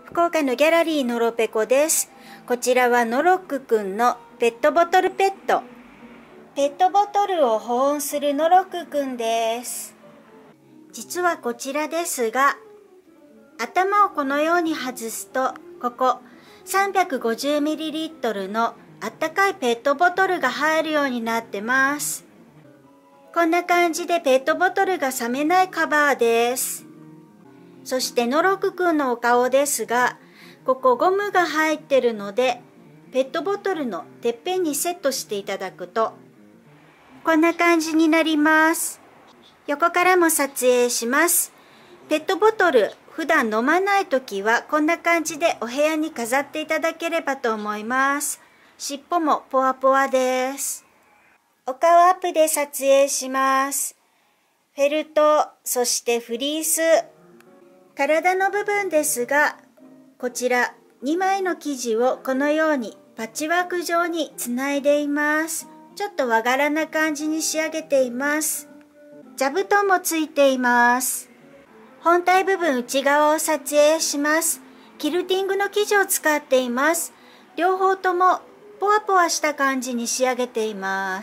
福岡のギャラリーのろぺこです。こちらはノロックくんのペットボトルペット。ペットボトルを保温するノロックくんです。実はこちらですが、頭をこのように外すと、ここ 350ml のあったかいペットボトルが入るようになってます。こんな感じでペットボトルが冷めないカバーです。そしてノロックくんのお顔ですが、ここゴムが入ってるので、ペットボトルのてっぺんにセットしていただくと、こんな感じになります。横からも撮影します。ペットボトル、普段飲まないときはこんな感じでお部屋に飾っていただければと思います。尻尾もポワポワです。お顔アップで撮影します。フェルト、そしてフリース。体の部分ですが、こちら2枚の生地をこのようにパッチワーク状につないでいます。ちょっと和柄な感じに仕上げています。座布団もついています。本体部分内側を撮影します。キルティングの生地を使っています。両方ともポワポワした感じに仕上げています。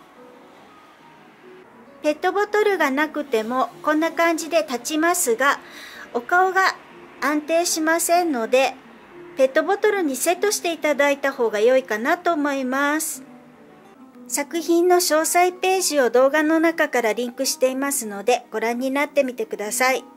ペットボトルがなくてもこんな感じで立ちますが、お顔が安定しませんので、ペットボトルにセットしていただいた方が良いかなと思います。作品の詳細ページを動画の中からリンクしていますので、ご覧になってみてください。